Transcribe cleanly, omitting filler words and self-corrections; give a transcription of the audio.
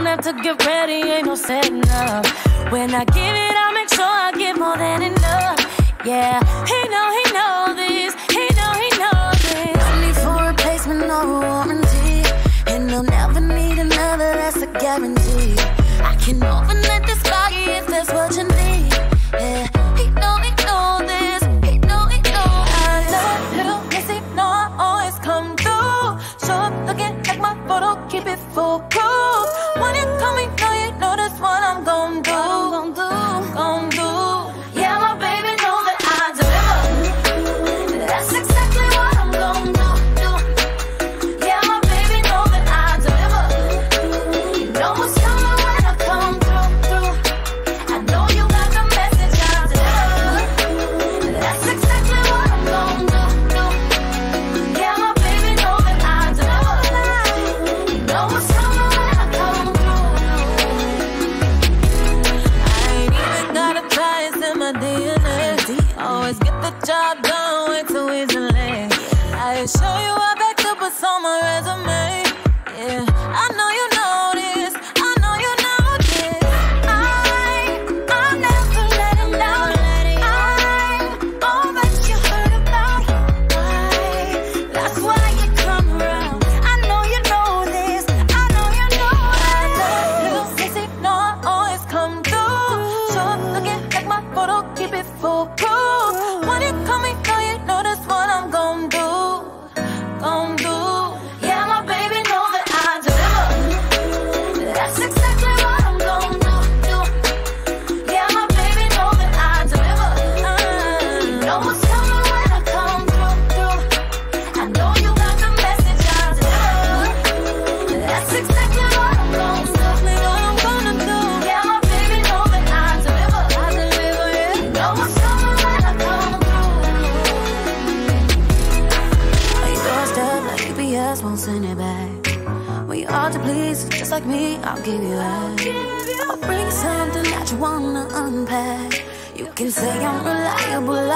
have to get ready, ain't no setting up. When I give it, I make sure I give more than enough. Yeah, he know this. He know this. No need for replacement or a warranty, and he'll never need another, that's a guarantee. I can overnight this body if that's what you need. Yeah, he know this. He know I love little missy, know I always come through. Show up looking like my photo, keep it full proof. When you call me, know that's what I'm gon' do. Yeah, my baby knows that I deliver. That's exactly what I'm gon' do. Yeah, my baby knows that I deliver. You know what's coming when I come through. I know you got the message, I deliver. That's exactly what I'm gon' do. Yeah, my baby knows that I deliver. You know what's coming when I come through. I ain't even gotta try, it's in my DNA. Always get the job done way too easily. I show you I backed up what's on my resume. Yeah, I know you know this. I know you know this. I'll never let him down. I'm all that you heard about. That's why you come around. I know you know this. I know you know I love little sissy. No, I always come through. Show up looking like my photo, keep it full proof. When you call me, know that's what I'm gon' do. Yeah, my baby knows that I deliver. That's exactly what I'm gon' do. Yeah, my baby knows that I deliver. You know what's coming when I come through. I know you got the message, I deliver. That's exactly what I'm gonna do. Yeah, my baby knows that I deliver. Yeah. You know what's coming when I come through. On your doorstep like UPS won't send it back. When you're hard to please, just like me, I'll give you that. I'll bring something that you wanna unpack. You can say I'm reliable